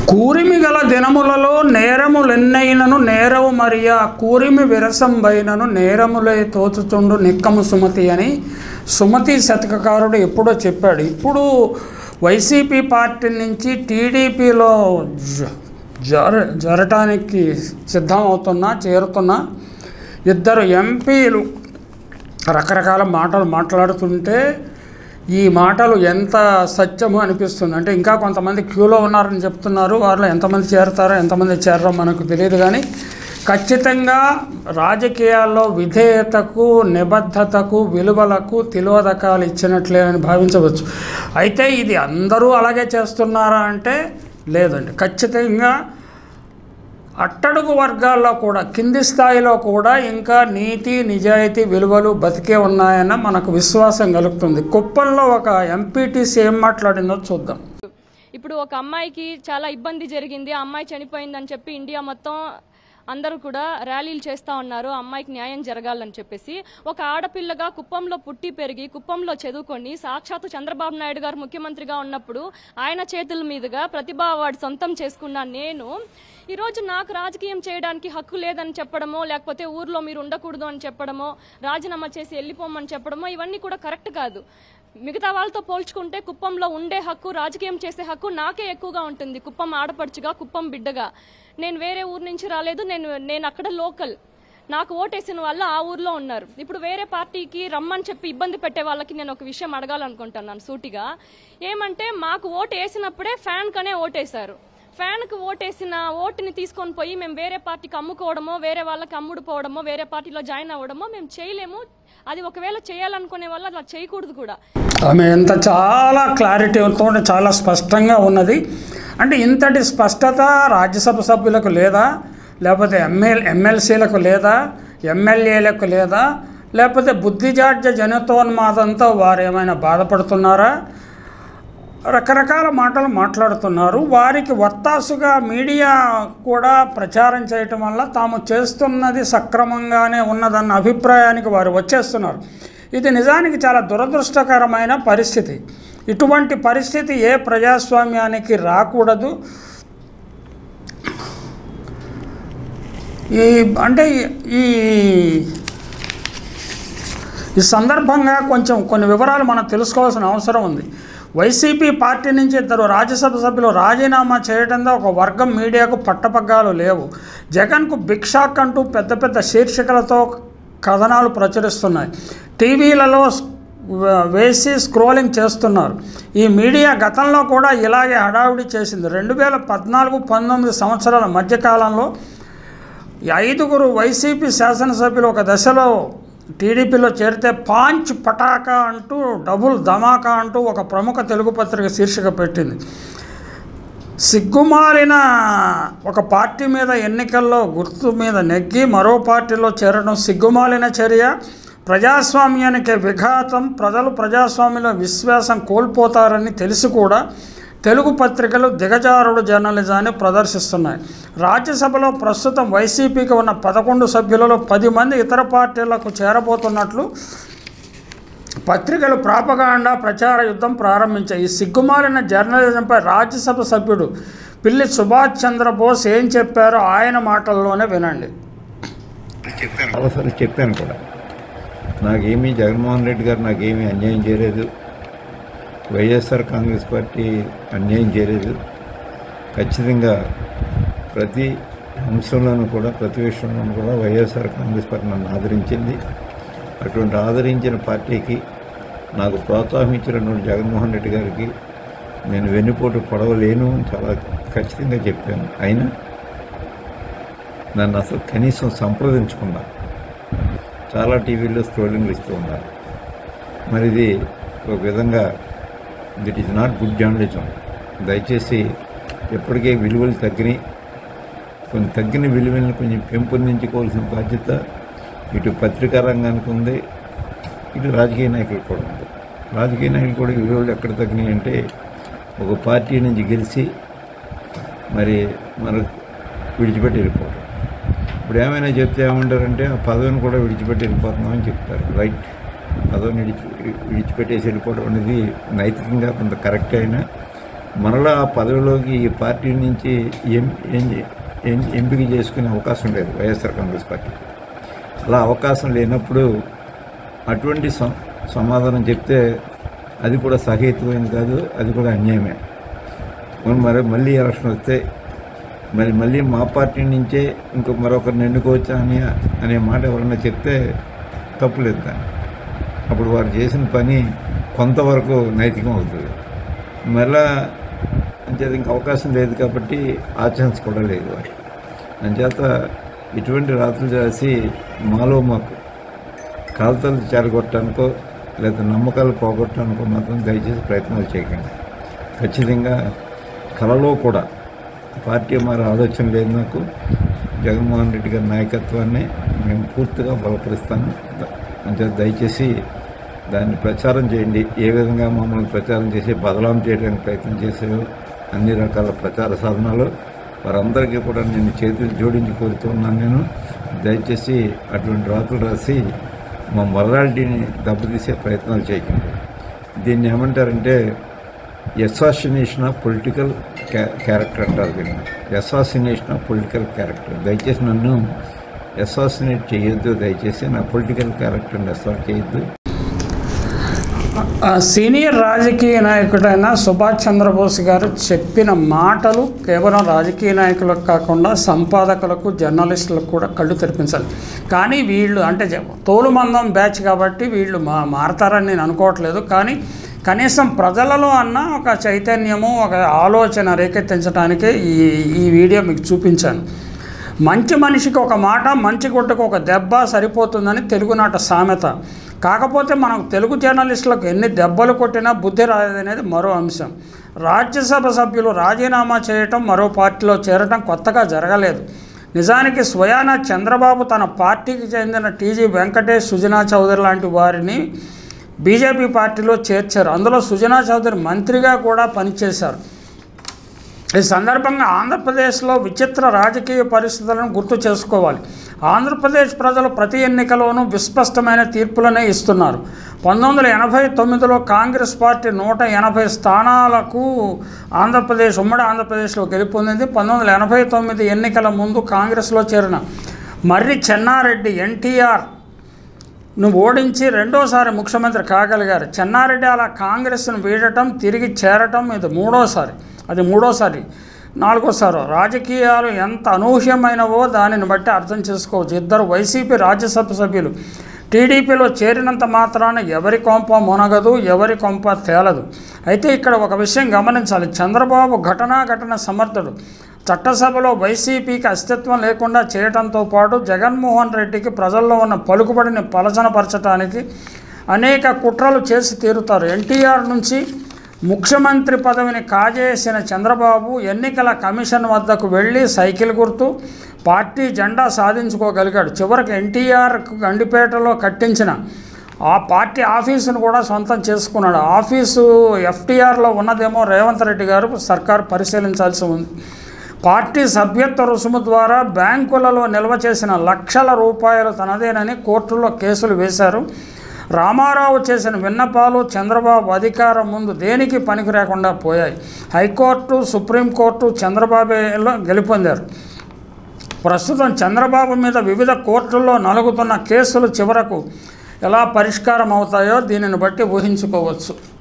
కూరిమి గల దినములలో నేరములెన్నైనను నేరవు మరియా కూరిమి విరసంబైనను నేరములే తోచుచుండు నిక్కము సుమతి అని సుమతి శతకకారుడు ఎప్పుడో చెప్పాడు. ఇప్పుడు వైసీపీ పార్టీ నుంచి టీడీపీలో జరటానికి చేరుతున్న ఇద్దరు ఎంపీలు రకరకాల మాటలు మాట్లాడుతుంటే ఈ మాటలు ఎంత సత్యమో అనిపిస్తుంది. అంటే ఇంకా కొంతమంది క్యూలో ఉన్నారని చెప్తున్నారు. వారిలో ఎంతమంది చేరతారో ఎంతమంది చేరరో మనకు తెలియదు. కానీ ఖచ్చితంగా రాజకీయాల్లో విధేయతకు, నిబద్ధతకు, విలువలకు తిలోదకాలు ఇచ్చినట్లే అని భావించవచ్చు. అయితే ఇది అందరూ అలాగే చేస్తున్నారా అంటే లేదండి. ఖచ్చితంగా అట్టడుగు వర్గాల్లో కూడా, కింది స్థాయిలో కూడా ఇంకా నీతి, నిజాయితీ, విలువలు బతికే ఉన్నాయన్న మనకు విశ్వాసం కలుగుతుంది. కుప్పంలో ఒక ఎంపీటీసీ ఏం మాట్లాడిందో చూద్దాం. ఇప్పుడు ఒక అమ్మాయికి చాలా ఇబ్బంది జరిగింది, ఆ అమ్మాయి చనిపోయిందని చెప్పి ఇండియా మొత్తం అందరూ కూడా ర్యాలీలు చేస్తూ ఉన్నారు అమ్మాయికి న్యాయం జరగాలని చెప్పేసి. ఒక ఆడపిల్లగా కుప్పంలో పుట్టి పెరిగి కుప్పంలో చదువుకొని సాక్షాత్తు చంద్రబాబు నాయుడు గారు ముఖ్యమంత్రిగా ఉన్నప్పుడు ఆయన చేతుల మీదుగా ప్రతిభా అవార్డు సొంతం చేసుకున్న నేను ఈరోజు నాకు రాజకీయం చేయడానికి హక్కు లేదని చెప్పడమో, లేకపోతే ఊర్లో మీరు ఉండకూడదు అని చెప్పడమో, రాజీనామా చేసి వెళ్ళిపోమని చెప్పడమో ఇవన్నీ కూడా కరెక్ట్ కాదు. మిగతా వాళ్ళతో పోల్చుకుంటే కుప్పంలో ఉండే హక్కు, రాజకీయం చేసే హక్కు నాకే ఎక్కువగా ఉంటుంది. కుప్పం ఆడపడుచుగా, కుప్పం బిడ్డగా. నేను వేరే ఊరు నుంచి రాలేదు, నేను అక్కడ లోకల్. నాకు ఓటేసిన వాళ్ళు ఆ ఊర్లో ఉన్నారు. ఇప్పుడు వేరే పార్టీకి రమ్మని చెప్పి ఇబ్బంది పెట్టే వాళ్ళకి నేను ఒక విషయం అడగాలనుకుంటున్నాను సూటిగా. ఏమంటే మాకు ఓటు వేసినప్పుడే ఫ్యాన్ కనే ఓటేశారు. ఫ్యాన్కు ఓటేసిన ఓటుని తీసుకొని పోయి మేము వేరే పార్టీకి అమ్ముకోవడమో, వేరే వాళ్ళకి అమ్ముడుపోవడమో, వేరే పార్టీలో జాయిన్ అవ్వడమో మేము చేయలేము. అది ఒకవేళ చేయాలనుకునే వాళ్ళు అలా చేయకూడదు కూడా. ఆమె ఎంత చాలా క్లారిటీతో చాలా స్పష్టంగా ఉన్నది. అంటే ఇంతటి స్పష్టత రాజ్యసభ సభ్యులకు లేదా, లేకపోతే ఎమ్మెల్సీలకు లేదా, ఎమ్మెల్యేలకు లేదా, లేకపోతే బుద్ధిజాడ్య జనతోన్మాదంతో వారు ఏమైనా బాధపడుతున్నారా? రకరకాల మాటలు మాట్లాడుతున్నారు. వారికి వత్తాసుగా మీడియా కూడా ప్రచారం చేయటం వల్ల తాము చేస్తున్నది సక్రమంగానే ఉన్నదన్న అభిప్రాయానికి వారు వచ్చేస్తున్నారు. ఇది నిజానికి చాలా దురదృష్టకరమైన పరిస్థితి. ఇటువంటి పరిస్థితి ఏ ప్రజాస్వామ్యానికి రాకూడదు. ఈ సందర్భంగా కొన్ని వివరాలు మనం తెలుసుకోవాల్సిన అవసరం ఉంది. వైసీపీ పార్టీ నుంచి ఇద్దరు రాజ్యసభ సభ్యులు రాజీనామా చేయడంతో ఒక వర్గం మీడియాకు పట్టపగ్గాలు లేవు. జగన్కు బిగ్ షాక్ అంటూ పెద్ద పెద్ద శీర్షికలతో కథనాలు ప్రచురిస్తున్నాయి. టీవీలలో వేసి స్క్రోలింగ్ చేస్తున్నారు. ఈ మీడియా గతంలో కూడా ఇలాగే హడావుడి చేసింది. 2014-19 సంవత్సరాల మధ్యకాలంలో 5 వైసీపీ శాసనసభ్యులు ఒక దశలో టీడీపీలో చేరితే పాంచ్ పటాకా అంటూ, డబుల్ ధమాకా అంటూ ఒక ప్రముఖ తెలుగు పత్రిక శీర్షిక పెట్టింది. సిగ్గుమాలిన ఒక పార్టీ మీద ఎన్నికల్లో గుర్తు మీద నెగ్గి మరో పార్టీలో చేరడం సిగ్గుమాలిన చర్య, ప్రజాస్వామ్యానికి విఘాతం, ప్రజలు ప్రజాస్వామ్యంలో విశ్వాసం కోల్పోతారని తెలిసి కూడా తెలుగు పత్రికలు దిగజారుడు జర్నలిజాన్ని ప్రదర్శిస్తున్నాయి. రాజ్యసభలో ప్రస్తుతం వైసీపీకి ఉన్న 11 సభ్యులలో 10 మంది ఇతర పార్టీలకు చేరబోతున్నట్లు పత్రికలు ప్రాపగాండా ప్రచార యుద్ధం ప్రారంభించాయి. ఈ సిగ్గుమాలిన జర్నలిజంపై రాజ్యసభ సభ్యుడు పిల్లి సుభాష్ చంద్రబోస్ ఏం చెప్పారో ఆయన మాటల్లోనే వినండి. చెప్పాను కూడా, నాకేమీ జగన్మోహన్ రెడ్డి గారు నాకేమీ అన్యాయం చేయలేదు, వైఎస్ఆర్ కాంగ్రెస్ పార్టీ అన్యాయం చేయలేదు. ఖచ్చితంగా ప్రతి అంశంలోనూ కూడా, ప్రతి విషయంలోనూ కూడా వైఎస్ఆర్ కాంగ్రెస్ పార్టీ నన్ను ఆదరించింది. అటువంటి ఆదరించిన పార్టీకి నాకు ప్రోత్సాహం ఇచ్చినటువంటి జగన్మోహన్ రెడ్డి గారికి నేను వెన్నుపోటు పొడవలేను చాలా ఖచ్చితంగా చెప్పాను. అయినా నన్ను అసలు కనీసం సంప్రదించకుండా చాలా టీవీల్లో స్క్రోలింగ్లు ఇస్తూ ఉన్నారు. మరి ఇది ఒక విధంగా this is not good journalism. దయచేసి ఎప్పటికే విలువలు తగ్గినాయి, కొన్ని తగ్గిన విలువలను కొంచెం పెంపొందించుకోవాల్సిన బాధ్యత ఇటు పత్రికా రంగానికి ఉంది, ఇటు రాజకీయ నాయకులు కూడా ఉంది. రాజకీయ నాయకులు కూడా విలువలు ఎక్కడ తగ్గినాయి అంటే, ఒక పార్టీ నుంచి గెలిచి మరి మనకు విడిచిపెట్టి వెళ్ళిపోవడం. ఇప్పుడు ఏమైనా చెప్తే ఏమంటారంటే ఆ పదవిని కూడా విడిచిపెట్టి వెళ్ళిపోతున్నామని చెప్తారు. రైట్, పదవిని విడిచిపెట్టేసి వెళ్ళిపోవడం అనేది నైతికంగా కొంత కరెక్ట్ అయినా మరలా ఆ పదవిలోకి ఈ పార్టీ నుంచి ఎంపిక చేసుకునే అవకాశం లేదు వైఎస్ఆర్ కాంగ్రెస్ పార్టీ. అలా అవకాశం లేనప్పుడు అటువంటి సమాధానం చెప్తే అది కూడా సహేతుమైనది కాదు, అది కూడా అన్యాయమే. మరి మళ్ళీ ఎలక్షన్ వస్తే మళ్ళీ మా పార్టీ నుంచే మరొకరిని ఎన్నుకోవచ్చా అనే మాట ఎవరన్నా చెప్తే తప్పులేదు దాన్ని. అప్పుడు వారు చేసిన పని కొంతవరకు నైతికం అవుతుంది. మళ్ళా అంచేత ఇంక అవకాశం లేదు కాబట్టి ఆ ఛాన్స్ కూడా లేదు వారు. అంచేత ఇటువంటి రాత్రులు చేసి మాలో మాకు కాల్తలు చేరగొట్టడానికో లేదా నమ్మకాలు పోగొట్టడానికో మాత్రం దయచేసి ప్రయత్నాలు చేయకండి. ఖచ్చితంగా కలలో కూడా పార్టీ మారే ఆలోచన లేదు నాకు. జగన్మోహన్ రెడ్డి గారి నాయకత్వాన్ని మేము పూర్తిగా బలపరుస్తాను. అంటే దయచేసి దాన్ని ప్రచారం చేయండి. ఏ విధంగా మమ్మల్ని ప్రచారం చేసి బదలాం చేయడానికి ప్రయత్నం చేశారు అన్ని రకాల ప్రచార సాధనాలు వారందరికీ కూడా నేను చేతులు జోడించి కోరుతున్నాను. నేను దయచేసి అటువంటి రాత్రులు రాసి మా మొరాలిటీని దెబ్బతీసే ప్రయత్నాలు చేయకండి. దీన్ని ఏమంటారంటే అసాసినేషన్ ఆఫ్ పొలిటికల్ క్యారెక్టర్ అంటారు. దీన్ని అసాసినేషన్ ఆఫ్ పొలిటికల్ క్యారెక్టర్. దయచేసి నన్ను అసాసినేట్ చేయొద్దు. దయచేసి నా పొలిటికల్ క్యారెక్టర్ని అసాల్ట్ చేయొద్దు. సీనియర్ రాజకీయ నాయకుడైన సుభాష్ చంద్రబోస్ గారు చెప్పిన మాటలు కేవలం రాజకీయ నాయకులకు కాకుండా సంపాదకులకు, జర్నలిస్టులకు కూడా కళ్ళు తెరిపించాలి. కానీ వీళ్ళు అంటే తోలుమందం బ్యాచ్ కాబట్టి వీళ్ళు మారతారని నేను అనుకోవట్లేదు. కానీ కనీసం ప్రజలలో అన్న ఒక చైతన్యము, ఒక ఆలోచన రేకెత్తించడానికే ఈ వీడియో మీకు చూపించాను. మంచి మనిషికి ఒక మాట, మంచి గుడ్డకు ఒక దెబ్బ సరిపోతుందని తెలుగునాట సామెత. కాకపోతే మనం తెలుగు జర్నలిస్టులకు ఎన్ని దెబ్బలు కొట్టినా బుద్ధి రాదనేది మరో అంశం. రాజ్యసభ సభ్యులు రాజీనామా చేయటం, మరో పార్టీలో చేరటం కొత్తగా జరగలేదు. నిజానికి స్వయాన చంద్రబాబు తన పార్టీకి చెందిన టీజీ వెంకటేష్, సుజనా చౌదరి లాంటి వారిని బీజేపీ పార్టీలో చేర్చారు. అందులో సుజనా చౌదరి మంత్రిగా కూడా పనిచేశారు. ఈ సందర్భంగా ఆంధ్రప్రదేశ్లో విచిత్ర రాజకీయ పరిస్థితులను గుర్తు చేసుకోవాలి. ఆంధ్రప్రదేశ్ ప్రజలు ప్రతి ఎన్నికలోనూ విస్పష్టమైన తీర్పులనే ఇస్తున్నారు. 1989లో కాంగ్రెస్ పార్టీ 180 స్థానాలకు ఉమ్మడి ఆంధ్రప్రదేశ్లో గెలుపొందింది. 1989 ఎన్నికల ముందు కాంగ్రెస్లో చేరిన మర్రి చెన్నారెడ్డి ఎన్టీఆర్ను ఓడించి రెండోసారి ముఖ్యమంత్రి కాగలిగారు. చెన్నారెడ్డి అలా కాంగ్రెస్ను వీడటం, తిరిగి చేరటం ఇది మూడోసారి. నాలుగోసారి. రాజకీయాలు ఎంత అనూహ్యమైనవో దానిని బట్టి అర్థం చేసుకోవచ్చు. ఇద్దరు వైసీపీ రాజ్యసభ సభ్యులు టీడీపీలో చేరినంత మాత్రాన ఎవరి కొంప మునగదు, ఎవరి కొంప తేలదు. అయితే ఇక్కడ ఒక విషయం గమనించాలి. చంద్రబాబు ఘటన సమర్థుడు. చట్టసభలో వైసీపీకి అస్తిత్వం లేకుండా చేయడంతో పాటు జగన్మోహన్ రెడ్డికి ప్రజల్లో ఉన్న పలుకుబడిని పలచనపరచడానికి అనేక కుట్రలు చేసి తీరుతారు. ఎన్టీఆర్ నుంచి ముఖ్యమంత్రి పదవిని కాజేసిన చంద్రబాబు ఎన్నికల కమిషన్ వద్దకు వెళ్ళి సైకిల్ గుర్తు, పార్టీ జెండా సాధించుకోగలిగాడు. చివరికి ఎన్టీఆర్కు గండిపేటలో కట్టించిన ఆ పార్టీ ఆఫీసును కూడా సొంతం చేసుకున్నాడు. ఆఫీసు ఎఫ్టీఆర్లో ఉన్నదేమో రేవంత్ రెడ్డి గారు సర్కారు పరిశీలించాల్సి ఉంది. పార్టీ సభ్యత్వ రుసుము ద్వారా బ్యాంకులలో నిల్వ చేసిన లక్షల రూపాయలు తనదేనని కోర్టులో కేసులు వేశారు. రామారావు చేసిన విన్నపాలు చంద్రబాబు అధికారం ముందు దేనికి పనికి రాకుండా పోయాయి. హైకోర్టు, సుప్రీంకోర్టు చంద్రబాబులో గెలుపొందారు. ప్రస్తుతం చంద్రబాబు మీద వివిధ కోర్టుల్లో నలుగుతున్న కేసులు చివరకు ఎలా పరిష్కారం అవుతాయో దీనిని బట్టి ఊహించుకోవచ్చు.